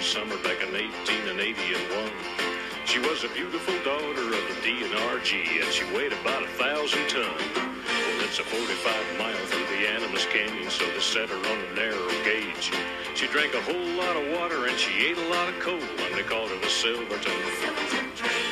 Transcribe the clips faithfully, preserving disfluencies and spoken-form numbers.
summer back in eighteen eighty-one. She was a beautiful daughter of the D N R G, and she weighed about a thousand ton. Well, it's a forty-five mile through the Animas Canyon, so they set her on a narrow gauge. She drank a whole lot of water, and she ate a lot of coal, and they called her the Silverton. Silverton train.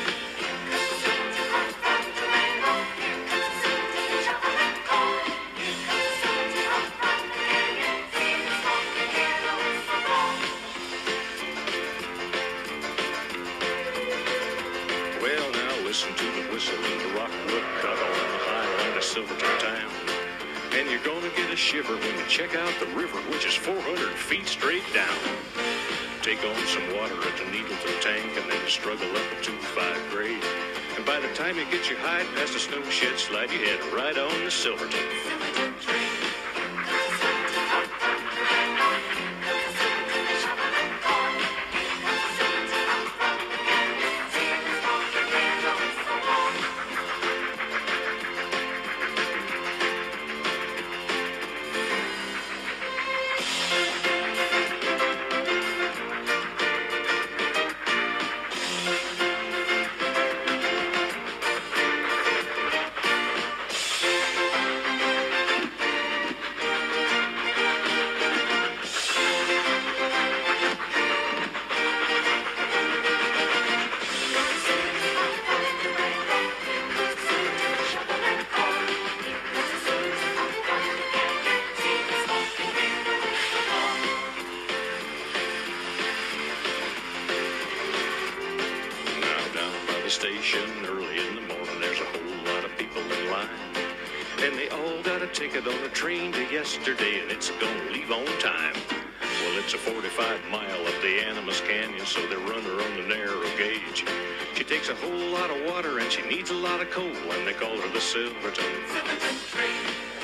Listen to the whistle and the rockwood cut on the highline of Silverton town. And you're gonna get a shiver when you check out the river, which is four hundred feet straight down. Take on some water at the Needleton tank and then struggle up a two five grade. And by the time you get your hide past the snow shed slide, you head right on the Silverton. Silverton train. Station early in the morning, there's a whole lot of people in line, and they all got a ticket on a train to yesterday, and it's gonna leave on time. Well, it's a forty-five mile up the Animas Canyon, so they run her on the narrow gauge. She takes a whole lot of water, and she needs a lot of coal, and they call her the Silverton. Silverton train.